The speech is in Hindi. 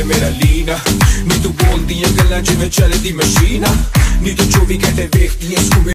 मेरा लीना नी तू बोलदी है गल्लां जिवें चलदी मशीना नी तू 24 घंटे वेखदी है